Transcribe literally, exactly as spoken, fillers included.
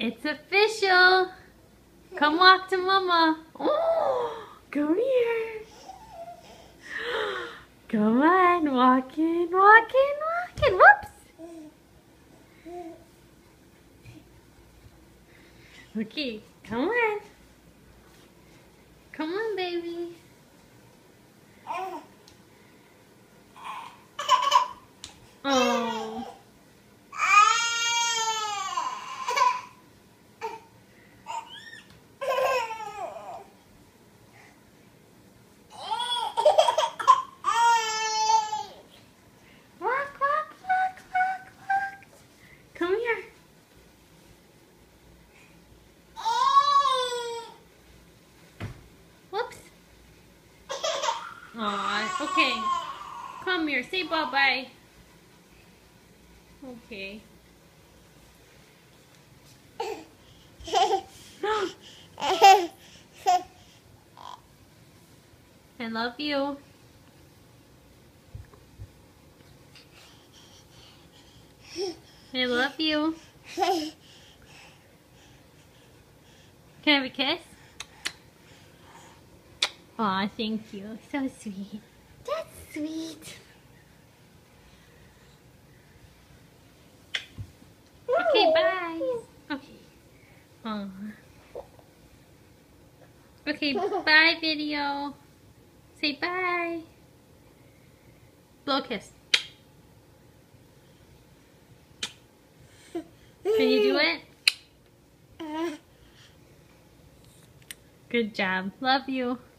It's official. Come walk to Mama. Oh, come here. Come on, walk in, walk in, walk in. Whoops. Okay, come on. Come on, baby. Oh. Walk, walk, walk, walk, walk. Come here. Whoops. Aw, okay. Come here, say bye-bye. Okay. I love you. I love you. Can I have a kiss? Aw, thank you. So sweet. That's sweet. Okay, bye. Okay. Aw. Okay, bye video. Say bye. Blow a kiss. Can you do it? Good job. Love you.